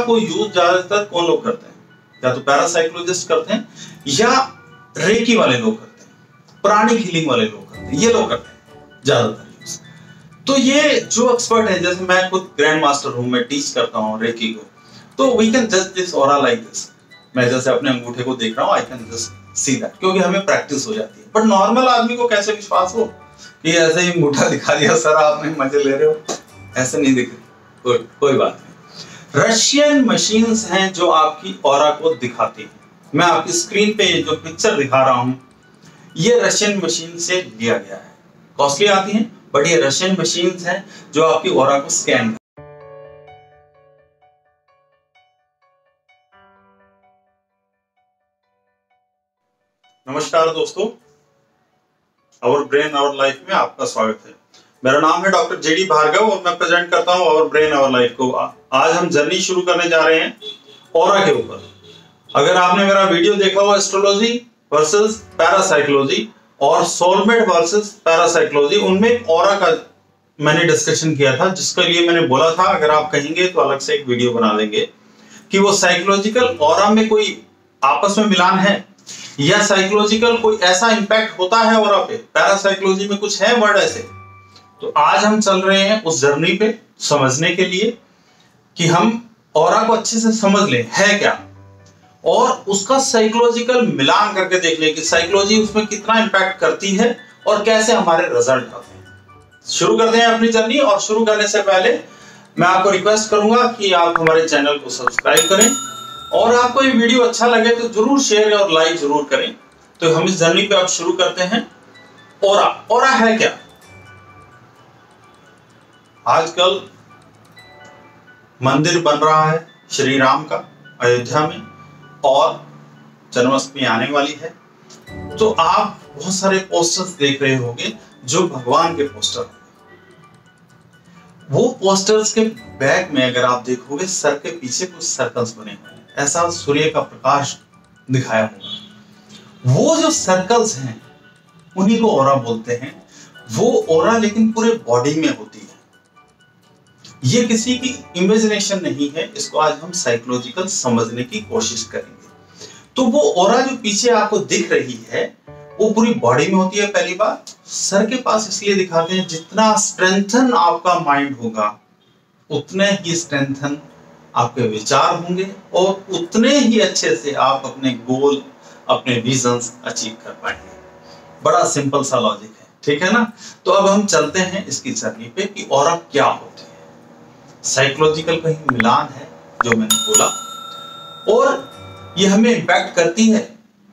को यूज ज्यादातर कौन लोग करते हैं? या तो पैरासाइकोलॉजिस्ट करते हैं या रेकी वाले लोग करते हैं, प्राणिक हीलिंग वाले लोग करते हैं, ये लोग करते हैं ज्यादातर यूज। तो ये जो एक्सपर्ट है, जैसे मैं खुद ग्रैंड मास्टर हूं, मैं टीच करता हूं रेकी को, तो we can just this aura like this. मैं जैसे अपने अंगूठे को देख रहा हूं, I can just see that, क्योंकि हमें प्रैक्टिस हो जाती है। बट नॉर्मल आदमी को कैसे विश्वास हो कि ऐसे ही अंगूठा दिखा दिया सर आपने मजे ले रहे हो, ऐसे नहीं दिख रही, कोई बात नहीं। रशियन मशीन्स हैं जो आपकी ऑरा को दिखाती हैं। मैं आपकी स्क्रीन पे जो पिक्चर दिखा रहा हूं, ये रशियन मशीन से लिया गया है। कॉस्टली आती हैं, बट ये रशियन मशीन्स हैं जो आपकी ऑरा को स्कैन। नमस्कार दोस्तों, आवर ब्रेन आवर लाइफ में आपका स्वागत है। मेरा नाम है डॉक्टर जेडी भार्गव और मैं प्रेजेंट करता हूं आवर ब्रेन आवर लाइफ को। आज हम जर्नी शुरू करने जा रहे हैं ऑरा के ऊपर। अगर आपने मेरा वीडियो देखा हो एस्ट्रोलॉजी वर्सेस पैरासाइकोलॉजी और सोलमेट वर्सेस पैरासाइकोलॉजी, उनमें ऑरा का मैंने डिस्कशन किया था, जिसके लिए मैंने बोला था अगर आप कहेंगे तो अलग से एक वीडियो बना देंगे कि वो साइकोलॉजिकल ऑरा में कोई आपस में मिलान है या साइकोलॉजिकल कोई ऐसा इंपैक्ट होता है ऑरा पे, पैरासाइकोलॉजी में कुछ है वर्ड ऐसे। तो आज हम चल रहे हैं उस जर्नी पे समझने के लिए कि हम ऑरा को अच्छे से समझ लें है क्या, और उसका साइकोलॉजिकल मिलान करके देख लें कि साइकोलॉजी उसमें कितना इंपैक्ट करती है और कैसे हमारे रिजल्ट आते हैं। शुरू करते हैं अपनी जर्नी, और शुरू करने से पहले मैं आपको रिक्वेस्ट करूंगा कि आप हमारे चैनल को सब्सक्राइब करें, और आपको ये वीडियो अच्छा लगे तो जरूर शेयर और लाइक जरूर करें। तो हम इस जर्नी पे अब शुरू करते हैं। ऑरा, ऑरा है क्या? आजकल मंदिर बन रहा है श्री राम का अयोध्या में, और जन्माष्टमी आने वाली है, तो आप बहुत सारे पोस्टर्स देख रहे होंगे जो भगवान के पोस्टर हैं। वो पोस्टर्स के बैक में अगर आप देखोगे, सर के पीछे कुछ सर्कल्स बने हुए हैं, ऐसा सूर्य का प्रकाश दिखाया होगा। वो जो सर्कल्स हैं उन्हीं को ऑरा बोलते हैं। वो ऑरा लेकिन पूरे बॉडी में होती है, ये किसी की इमेजिनेशन नहीं है। इसको आज हम साइकोलॉजिकल समझने की कोशिश करेंगे। तो वो ऑरा जो पीछे आपको दिख रही है वो पूरी बॉडी में होती है। पहली बात, सर के पास इसलिए दिखाते हैं, जितना स्ट्रेंथन आपका माइंड होगा उतने ही स्ट्रेंथन आपके विचार होंगे, और उतने ही अच्छे से आप अपने गोल, अपने विजन्स अचीव कर पाएंगे। बड़ा सिंपल सा लॉजिक है, ठीक है ना। तो अब हम चलते हैं इसकी जर्नी पे कि ऑरा क्या होती है। साइकोलॉजिकल कहीं मिलान है जो मैंने बोला, और ये हमें इंपैक्ट करती है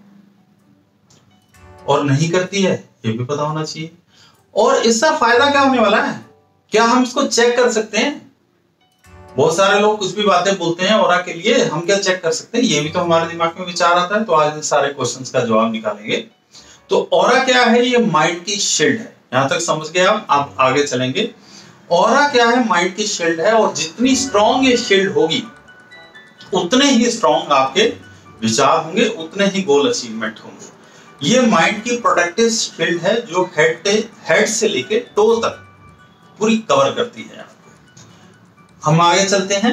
और नहीं करती है, ये भी पता होना चाहिए। और इसका फायदा क्या होने वाला है, क्या हम इसको चेक कर सकते हैं? बहुत सारे लोग कुछ भी बातें बोलते हैं ऑरा के लिए, हम क्या चेक कर सकते हैं? ये भी तो हमारे दिमाग में विचार आता है। तो आज इन सारे क्वेश्चंस का जवाब निकालेंगे। तो ऑरा क्या है? ये माइंड की शील्ड है। यहां तक समझ गए आप आगे चलेंगे। ऑरा क्या है? माइंड की शील्ड है, और जितनी स्ट्रॉन्ग ये शील्ड होगी उतने ही स्ट्रॉन्ग आपके विचार होंगे, उतने ही गोल अचीवमेंट होंगे। ये माइंड की प्रोटेक्टिव शील्ड है जो हेड से लेके टो तक पूरी कवर करती है। हम आगे चलते हैं।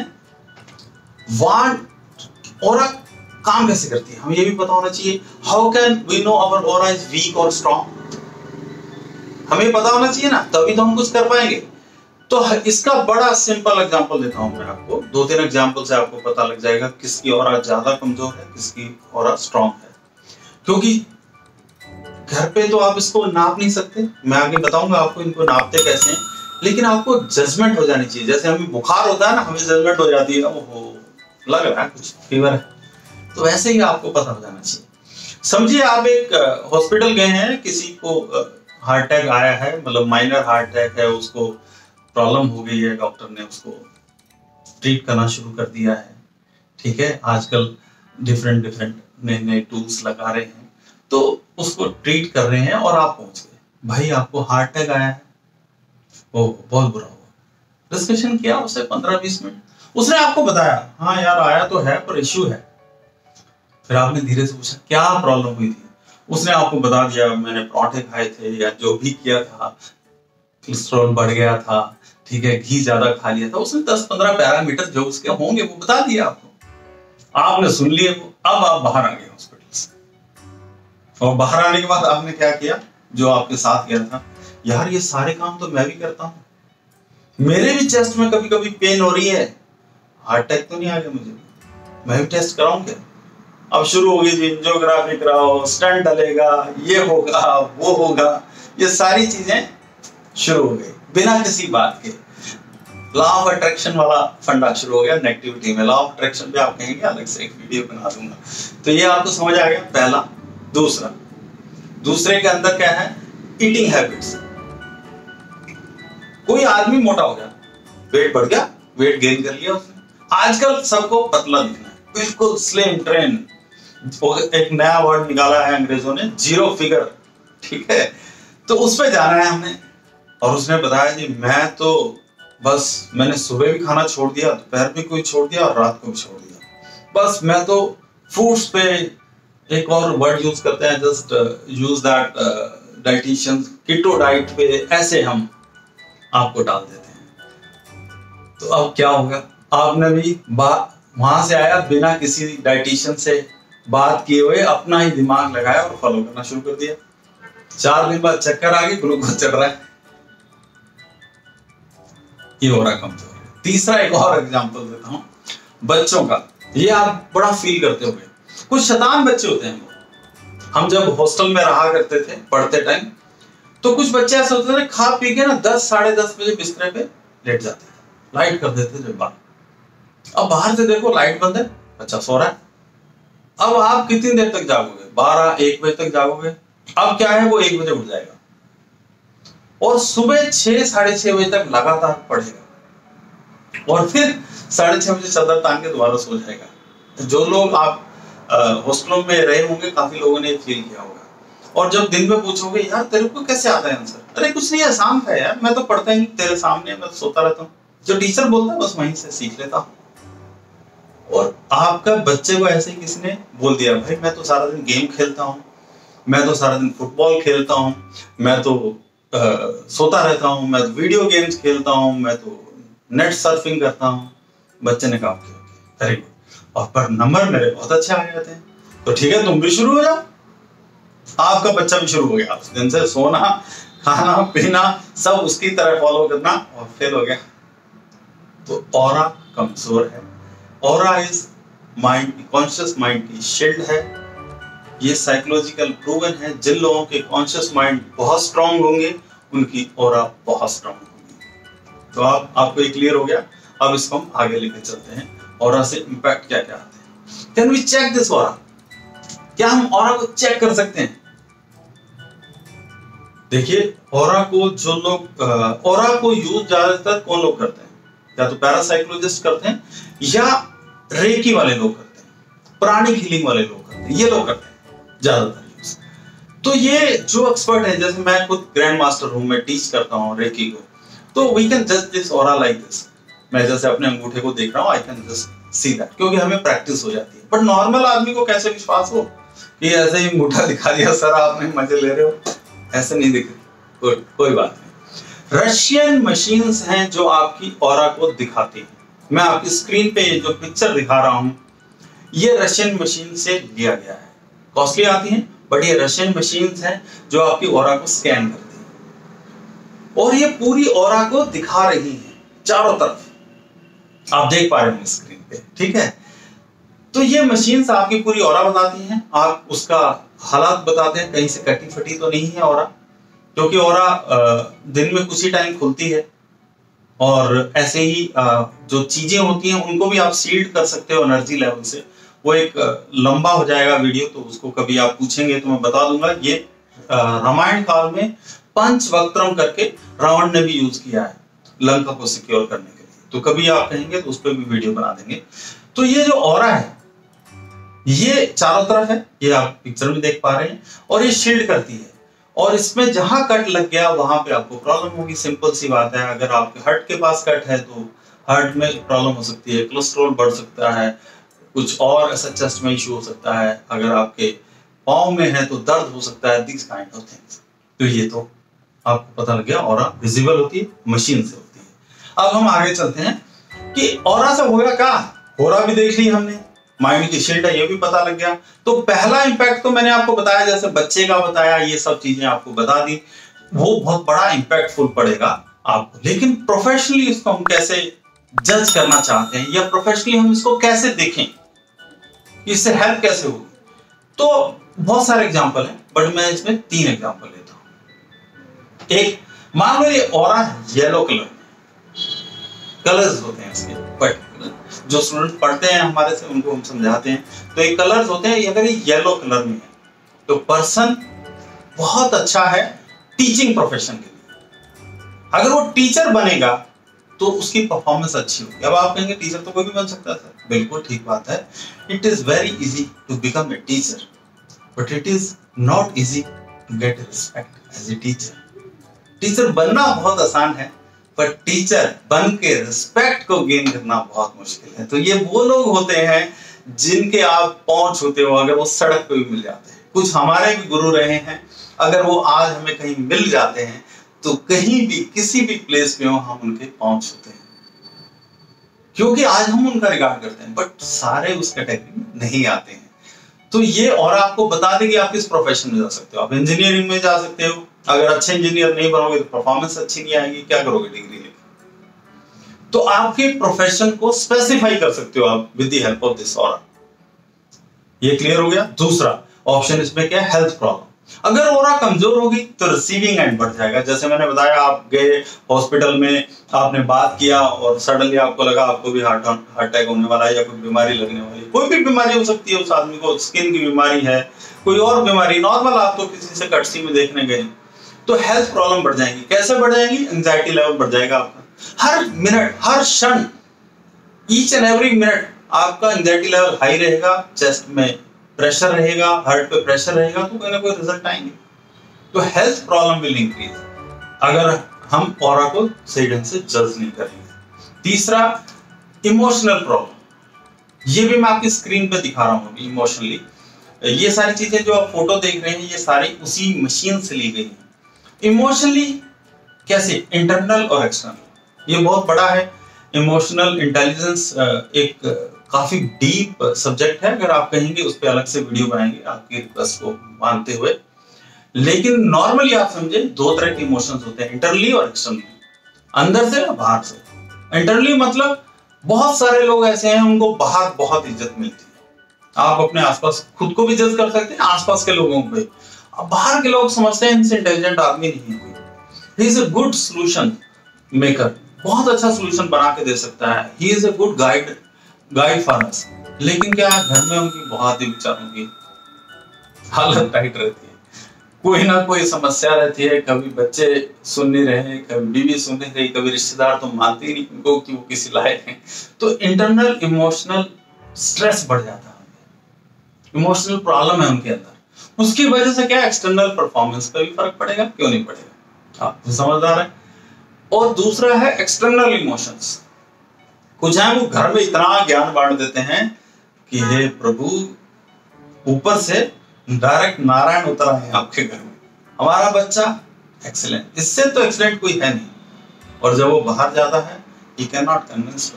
ऑरा काम कैसे करती है, हमें ये भी पता होना चाहिए। How can we know our aura is weak और स्ट्रॉन्ग? हमें पता होना चाहिए ना, तभी तो हम कुछ कर पाएंगे। तो इसका बड़ा सिंपल एग्जांपल देता हूं मैं आपको। 2-3 एग्जांपल से आपको पता लग जाएगा किसकी ऑरा ज्यादा कमजोर है, किसकी ऑरा स्ट्रॉन्ग है। क्योंकि घर पे तो आप इसको नाप नहीं सकते, मैं आगे बताऊंगा आपको इनको नापते कैसे हैं। लेकिन आपको जजमेंट हो जानी चाहिए। जैसे हमें बुखार होता है ना, हमें जजमेंट हो जाती है, ओहो लग रहा है कुछ फीवर है, तो वैसे ही आपको पता हो जाना चाहिए। समझिए आप एक हॉस्पिटल गए हैं, किसी को हार्ट अटैक आया है, मतलब माइनर हार्ट अटैक है, उसको प्रॉब्लम हो गई है, डॉक्टर ने उसको ट्रीट करना शुरू कर दिया है। ठीक है, आजकल डिफरेंट नए टूल्स लगा रहे हैं, तो उसको ट्रीट कर रहे हैं, और आप पहुंच गए, भाई आपको हार्ट अटैक आया है, ओह बहुत बुरा हुआ। डिस्कशन किया उससे 15-20 मिनट, उसने आपको बताया हाँ यार आया तो है पर इश्यू है। फिर आपने धीरे से पूछा क्या प्रॉब्लम हुई थी, उसने आपको बता दिया मैंने पराठे खाए थे या जो भी किया था, कोलेस्ट्रॉल बढ़ गया था, ठीक है, घी ज्यादा खा लिया था, उसने 10-15 पैरामीटर जो उसके होंगे वो बता दिया आपको, आपने सुन लिए वो। अब आप बाहर आ गए हॉस्पिटल से, और बाहर आने के बाद आपने क्या किया, जो आपके साथ गया था, यार ये सारे काम तो मैं भी करता हूँ, मेरे भी चेस्ट में कभी कभी पेन हो रही है, हार्ट अटैक तो नहीं आ गया मुझे, मैं भी टेस्ट कराऊं क्या? अब शुरू होगी जी, एंजियोग्राफी कराओ, स्टंट डलेगा, ये होगा वो होगा, ये सारी चीजें शुरू हो गई बिना किसी बात के। लॉ ऑफ अट्रैक्शन वाला फंडा शुरू हो गया नेगेटिविटी में। लॉ ऑफ अट्रैक्शन पे आप कहेंगे अलग से एक वीडियो बना दूंगा। तो ये आपको समझ आ गया पहला। दूसरे के अंदर क्या है, ईटिंग हैबिट्स। कोई आदमी मोटा हो गया, वेट बढ़ गया, वेट गेन कर लिया उसने, आजकल सबको पतला दिखना है, बिल्कुल स्लिम ट्रेन। एक नया वर्ड निकाला है अंग्रेजों ने, जीरो फिगर, ठीक है, तो उस पे जाना है हमने। और उसने बताया जी मैं तो बस मैंने सुबह भी खाना छोड़ दिया, दोपहर भी कोई छोड़ दिया और रात को भी छोड़ दिया, बस मैं तो फ्रूट्स पे, एक और वर्ड यूज करते हैं, just use that dietitians, keto diet पे ऐसे हम आपको डाल देते हैं। तो अब क्या होगा, आपने भी वहां से आया बिना किसी डाइटिशियन से बात किए हुए, अपना ही दिमाग लगाया और फॉलो करना शुरू कर दिया। 4 दिन बाद चक्कर आ गई, ग्लूकोज चढ़ रहा है, ये हो रहा कमजोर है। तीसरा एक और एग्जांपल देता हूं बच्चों का, ये आप बड़ा फील करते होंगे। कुछ शैतान बच्चे होते हैं, हम जब हॉस्टल में रहा करते थे पढ़ते टाइम, तो कुछ बच्चे ऐसे होते थे खा पी के ना 10 साढ़े 10 बजे बिस्तर पे लेट जाते थे, लाइट कर देते थे बाहर। अब बाहर से देखो लाइट बंद है, बच्चा सो रहा है। अब आप कितनी देर तक जागोगे, 12-1 बजे तक जागोगे। अब क्या है, वो 1 बजे उठ जाएगा और सुबह 6-6:30 बजे तक लगातार पढ़ेगा और फिर 6:30 बजे चादर तान के दोबारा सो जाएगा। जो लोग आप हॉस्टलों में रहे होंगे, काफी लोगों ने फील किया होगा। और जब दिन में पूछोगे यार तेरे को कैसे आता है आंसर, अरे कुछ नहीं, आसान है यार, मैं तो पढ़ता ही नहीं, तेरे सामने मैं तो सोता रहता हूँ, जो टीचर बोलता है बस वहीं से सीख लेता हूँ। और आपका बच्चे को ऐसे ही किसी ने बोल दिया, भाई मैं तो सारा दिन गेम खेलता हूँ, मैं तो सारा दिन फुटबॉल खेलता हूँ, मैं तो सोता रहता हूँ, मैं तो वीडियो गेम्स खेलता हूँ, मैं तो नेट सर्फिंग करता हूँ। बच्चे ने कहा वेरी गुड, और पर नंबर मेरे बहुत अच्छे आ जाते हैं, तो ठीक है तुम भी शुरू हो जाओ। आपका बच्चा भी शुरू हो गया, उस दिन से सोना खाना पीना सब उसकी तरह फॉलो करना, और फेल हो गया। तो ऑरा कमजोर है। Aura is mind, conscious mind की शील्ड है। ये साइकोलॉजिकल प्रूवन है, जिन लोगों के कॉन्शियस माइंड बहुत स्ट्रांग होंगे उनकी ऑरा बहुत स्ट्रांग होगी। तो आपको ये क्लियर हो गया। अब इसको हम आगे लेकर चलते हैं, ऑरा से इंपैक्ट क्या क्या आते हैं। Can we check this aura, क्या हम ऑरा को चेक कर सकते हैं? देखिए ऑरा को जो लोग ऑरा को यूज ज्यादातर कौन लोग करते हैं, या तो पैरासाइकोलॉजिस्ट करते हैं या रेकी वाले लोग करते हैं, प्राणिक हीलिंग वाले लोग करते हैं, ये लोग करते हैं ज्यादातर यूज। तो ये जो एक्सपर्ट है, जैसे मैं खुद ग्रैंड मास्टर हूं, मैं टीच करता हूं रेकी को, तो we can just this aura like this. मैं जैसे अपने अंगूठे को देख रहा हूं, I can just see that, क्योंकि हमें प्रैक्टिस हो जाती है। बट नॉर्मल आदमी को कैसे विश्वास हो कि ऐसे ही अंगूठा दिखा दिया सर आपने मजे ले रहे हो, ऐसे नहीं दिख रही, कोई बात नहीं। रशियन मशीन्स हैं जो आपकी ऑरा को दिखाती हैं। मैं आपकी स्क्रीन पे जो पिक्चर दिखा रहा हूं, ये रशियन मशीन से लिया गया है। कॉस्टली आती हैं, बट ये रशियन मशीन्स हैं जो आपकी ऑरा को स्कैन करती हैं और ये पूरी ऑरा को दिखा रही हैं चारों तरफ, आप देख पा रहे हैं स्क्रीन पे, ठीक है। तो ये मशीन्स आपकी पूरी ऑरा बताती हैं, आप उसका हालात बताते हैं, कहीं से कटी फटी तो नहीं है ऑरा, क्योंकि ऑरा दिन में कुछ ही टाइम खुलती है। और ऐसे ही जो चीजें होती हैं उनको भी आप सील्ड कर सकते हो एनर्जी लेवल से। वो एक लंबा हो जाएगा वीडियो, तो उसको कभी आप पूछेंगे तो मैं बता दूंगा। ये रामायण काल में पंचवक्त्रम करके रावण ने भी यूज किया है लंका को सिक्योर करने के लिए, तो कभी आप कहेंगे तो उस पर भी वीडियो बना देंगे। तो ये जो ऑरा है ये चारों तरफ है, ये आप पिक्चर में देख पा रहे हैं, और ये शील्ड करती है। और इसमें जहां कट लग गया वहां पे आपको प्रॉब्लम होगी, सिंपल सी बात है। अगर आपके हार्ट के पास कट है तो हार्ट में प्रॉब्लम हो सकती है, कोलेस्ट्रॉल बढ़ सकता है, कुछ और ऐसा चेस्ट में इश्यू हो सकता है, अगर आपके पाँव में है तो दर्द हो सकता है, दिस काइंड ऑफ थिंग्स। तो ये तो आपको पता लग गया, ऑरा विजिबल होती है, मशीन से होती है। अब हम आगे चलते हैं कि ऑरा से होगा क्या। ऑरा भी देख ली हमने, माइंड की शील्ड है ये भी पता लग गया। तो पहला इंपैक्ट तो मैंने आपको बताया, जैसे बच्चे का बताया, ये सब चीजें आपको बता दी, वो बहुत बड़ा इंपैक्टफुल पड़ेगा आपको। लेकिन प्रोफेशनली इसको हम कैसे जज करना चाहते हैं, या प्रोफेशनली हम इसको कैसे देखें, इससे हेल्प कैसे होगी। तो बहुत सारे एग्जांपल हैं, बट मैं इसमें 3 एग्जांपल लेता हूं। एक, मान लो ये ऑरा येलो कलर, कलर्स होते हैं इसके पर्टिकुलर, जो स्टूडेंट पढ़ते हैं हमारे से उनको हम समझाते हैं। तो ये कलर्स होते हैं, अगर ये येलो कलर में है तो पर्सन बहुत अच्छा है टीचिंग प्रोफेशन के लिए। अगर वो टीचर बनेगा तो उसकी परफॉर्मेंस अच्छी होगी। अब आप कहेंगे टीचर तो कोई भी बन सकता है सर, बिल्कुल ठीक बात है। It is very easy to become a teacher, but it is not easy to get respect as a teacher. Teacher बनना बहुत आसान है, पर टीचर बन के रिस्पेक्ट को गेन करना बहुत मुश्किल है। तो ये वो लोग होते हैं जिनके आप पहुंच होते हो, अगर वो सड़क पे भी मिल जाते हैं। कुछ हमारे भी गुरु रहे हैं, अगर वो आज हमें कहीं मिल जाते हैं तो कहीं भी किसी भी प्लेस पे हो हम उनके पहुंच होते हैं, क्योंकि आज हम उनका रिगार्ड करते हैं, बट सारे उस कैटेगरी में नहीं आते हैं। तो ये और आपको बता दें कि आप किस प्रोफेशन में जा सकते हो। आप इंजीनियरिंग में जा सकते हो, अगर अच्छे इंजीनियर नहीं बनोगे तो परफॉर्मेंस अच्छी नहीं आएगी, क्या करोगे डिग्री लेकर। तो आपके प्रोफेशन को स्पेसिफाई कर सकते हो आप with the help of this aura. ये क्लियर हो गया। दूसरा ऑप्शन इसमें क्या है, हेल्थ प्रॉब्लम। अगर ऑरा कमजोर होगी तो रिसीविंग एंड बढ़ जाएगा। जैसे मैंने बताया, आप गए हॉस्पिटल में, आपने बात किया और सडनली आपको लगा आपको भी हार्ट अटैक होने वाला है या कोई बीमारी लगने वाली है। कोई भी बीमारी हो सकती है उस आदमी को, स्किन की बीमारी है, कोई और बीमारी, नॉर्मल आप तो किसी से कर्टसी में देखने गए, तो हेल्थ प्रॉब्लम बढ़ जाएंगी। कैसे बढ़ जाएंगी, एंजाइटी लेवल बढ़ जाएगा आपका। हर मिनट, हर क्षण, ईच एंड एवरी मिनट आपका एंजाइटी लेवल हाई रहेगा, चेस्ट में प्रेशर रहेगा, हार्ट पे प्रेशर रहेगा, तो कोई ना कोई रिजल्ट आएंगे। तो हेल्थ प्रॉब्लम विल इंक्रीज अगर हम ऑरा को सही ढंग से जज नहीं करेंगे। तीसरा, इमोशनल प्रॉब्लम। ये भी मैं आपकी स्क्रीन पे दिखा रहा हूं इमोशनली। ये सारी चीजें जो आप फोटो देख रहे हैं, ये सारी उसी मशीन से ली गई है। इमोशनली कैसे, इंटरनल और एक्सटर्नल, ये बहुत बड़ा है। इमोशनल इंटेलिजेंस एक काफी डीप सब्जेक्ट है, अगर आप कहेंगे उस पर अलग से वीडियो बनाएंगे आपकी रिक्वेस्ट को मानते हुए। लेकिन नॉर्मली आप समझे 2 तरह के इमोशंस होते हैं, इंटरनली और एक्सटर्नली, अंदर से और बाहर से। इंटरनली मतलब बहुत सारे लोग ऐसे हैं उनको बाहर बहुत इज्जत मिलती है। आप अपने आसपास खुद को भी जज कर सकते हैं, आसपास के लोगों को भी। अब बाहर के लोग समझते हैं इनसे इंटेलिजेंट आदमी नहीं है कोई, he is a good solution maker, बहुत अच्छा सॉल्यूशन बना के दे सकता है, he is a good guide for us. लेकिन क्या घर में उनकी बहुत ही बेचारों की हालत टाइट रहती है, कोई ना कोई समस्या रहती है, कभी बच्चे सुन नहीं रहे, कभी बीवी सुन नहीं रही, कभी रिश्तेदार तो मानते ही नहीं उनको कि वो किसी लायक हैं। तो इंटरनल इमोशनल स्ट्रेस बढ़ जाता है, इमोशनल प्रॉब्लम है उनके अंदर। उसकी वजह से क्या एक्सटर्नल परफॉर्मेंस पे भी फर्क पड़ेगा, क्यों नहीं पड़ेगा, आप समझदार है। और दूसरा है एक्सटर्नल इमोशंस। कुछ है वो घर में इतना ज्ञान बांट देते हैं कि हे प्रभु, ऊपर से डायरेक्ट नारायण उतर आए आपके घर में, हमारा बच्चा एक्सीलेंट, इससे तो एक्सीलेंट कोई है नहीं। और जब वो बाहर जाता है, he can not convince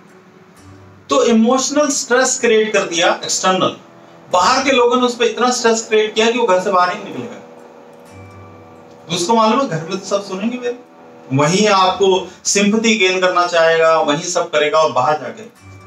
anyone. तो इमोशनल स्ट्रेस क्रिएट कर दिया एक्सटर्नल, बाहर के लोगों ने उस पर इतना स्ट्रेस क्रिएट किया कि वो घर से बाहर ही निकलेगा। उसको मालूम है घर में तो सब सुनेंगे मेरे, वहीं आपको सिंपैथी गेन करना चाहेगा, वहीं सब करेगा, और बाहर जाके,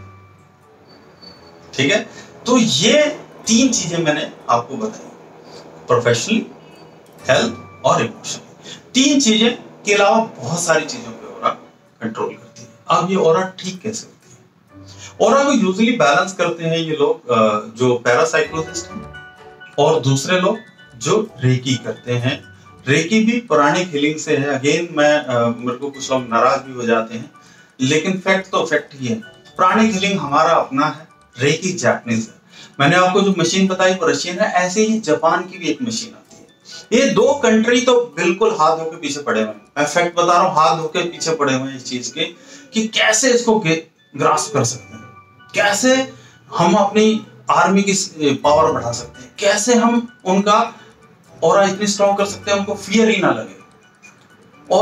ठीक है। तो ये 3 चीजें मैंने आपको बताई, प्रोफेशनली, हेल्थ और इमोशनली। 3 चीजें के अलावा बहुत सारी चीजों पे ऑरा कंट्रोल करती है। अब ये ऑरा ठीक कैसे होती है? ऑरा को यूजुअली बैलेंस करते हैं ये लोग जो पैरासाइकोलॉजिस्ट हैं, और दूसरे लोग जो रेकी करते हैं। रेकी भी पुरानी हीलिंग से है। अगेन मेरे को कुछ लोग नाराज भी हो जाते हैं, लेकिन फैक्ट तो फैक्ट ही है। पुरानी हीलिंग हमारा अपना है, रेकी जापानीज है। मैंने आपको जो मशीन बताई वो रशियन है, ऐसे ही जापान की भी एक मशीन आती है। ये 2 कंट्री तो बिल्कुल हाथ धो के पीछे पड़े हुए हैं। मैं फैक्ट बता रहा हूँ, हाथ धो के पीछे पड़े हुए हैं इस चीज के कि कैसे इसको ग्रास्प कर सकते हैं, कैसे हम अपनी आर्मी की पावर बढ़ा सकते हैं, कैसे हम उनका ऑरा इतनी स्ट्रॉन्ग कर सकते हैं उनको फियर ही ना लगे। और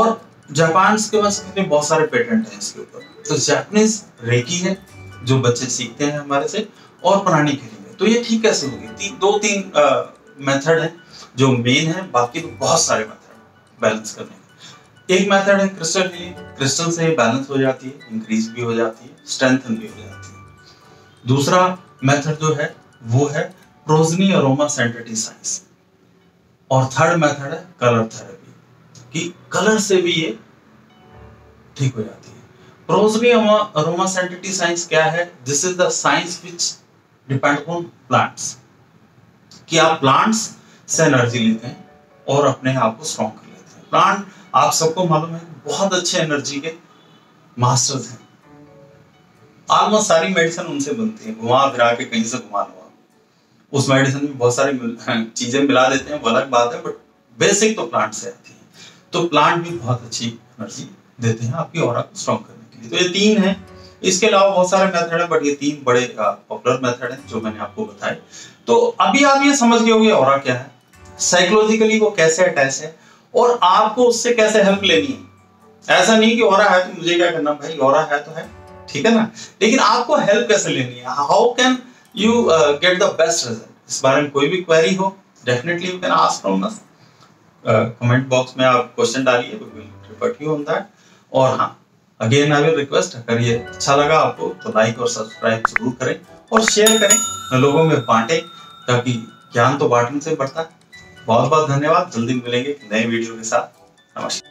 जापान के पास बहुत सारे पेटेंट हैं इसके ऊपर। तो जापानीज रेकी है जो बच्चे सीखते हैं हमारे से, और प्राणी हीलिंग है। तो ये ठीक कैसे होगी? दो तीन मेथड है जो मेन है, बाकी तो बहुत सारे मेथड बैलेंस करने के। एक मेथड है क्रिस्टल हीलिंग, क्रिस्टल से बैलेंस हो जाती है, इंक्रीज भी हो जाती है, स्ट्रेंथन भी हो जाती है। दूसरा मेथड जो है वो है प्रोजनी अरोमा सेंसिटाइजेशन, और थर्ड मेथड है कलर थेरेपी, कि कलर से भी ये ठीक हो जाती है। प्रोजनी अरोमा सेंसिटाइजेशन क्या है? This is the science which depend on plants, कि आप प्लांट्स से एनर्जी लेते हैं और अपने आप को स्ट्रॉन्ग कर लेते हैं। प्लांट आप सबको मालूम है बहुत अच्छे एनर्जी के मास्टर्स हैं। ऑलमोस्ट सारी मेडिसिन उनसे बनती है, घुमा फिरा के कहीं से घुमा लो आप, उस मेडिसिन में बहुत सारी चीजें मिला देते हैं, वो अलग बात है, बट बेसिक तो प्लांट से आती है। तो प्लांट भी बहुत अच्छी एनर्जी देते हैं आपकी ऑरा को स्ट्रॉन्ग करने के लिए। तो ये तीन है, इसके अलावा बहुत सारे मेथड है, बट ये तीन बड़े पॉपुलर मेथड हैं जो मैंने आपको बताए। तो अभी आप ये समझ गए होंगे ऑरा क्या है, साइकोलॉजिकली वो कैसे अटैच है, और आपको उससे कैसे हेल्प लेनी है। ऐसा नहीं कि ऑरा है तो मुझे क्या करना, भाई ऑरा है तो है, ठीक है ना, लेकिन आपको हेल्प कैसे लेनी है, how can you get the best result. इस बारे में कोई भी क्वेरी हो, definitely you can ask from us, comment box में आप क्वेश्चन डालिए, we will reply to you on that. और हाँ, अगेन आई विल रिक्वेस्ट, अगर ये अच्छा लगा आपको तो लाइक और सब्सक्राइब जरूर करें और शेयर करें, लोगों में बांटें, ताकि ज्ञान तो बांटने से बढ़ता है। बहुत बहुत धन्यवाद, जल्दी मिलेंगे नए वीडियो के साथ। नमस्कार।